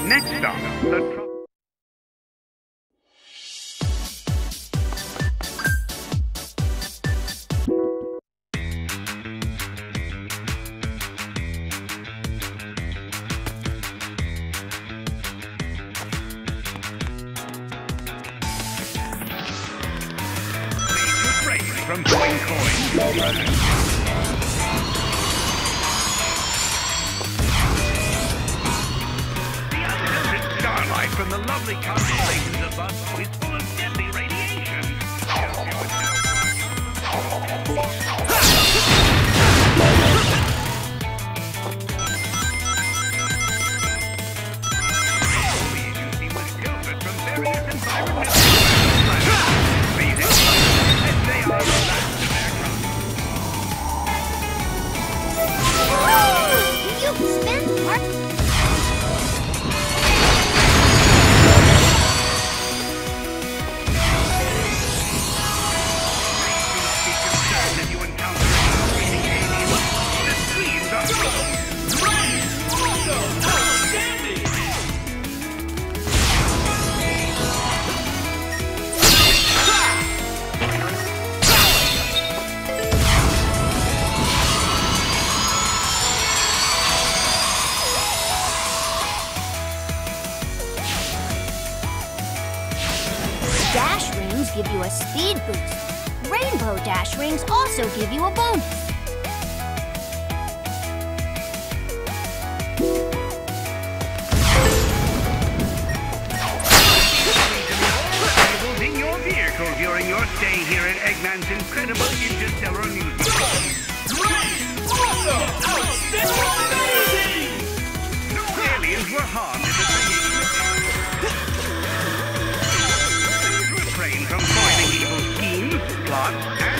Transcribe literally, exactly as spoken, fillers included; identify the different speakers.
Speaker 1: Next stop, the tro- from Coin Coin. The unfiltered starlight from the lovely constellations above is full of deadly radiation. Radiation was filtered from various environmental planets. These as they are relaxed in their
Speaker 2: Did you spend part?
Speaker 1: If you encounter an alien, the streams are
Speaker 3: Outstanding!
Speaker 2: Dash rings give you a speed boost. Rainbow dash rings also give you a bonus.
Speaker 1: in your vehicle during your stay here at Eggman's incredible interstellar amusement.
Speaker 3: Awesome! Outstanding!
Speaker 1: No aliens were harmed in the creation. Refrain from foiling evil schemes, plots, and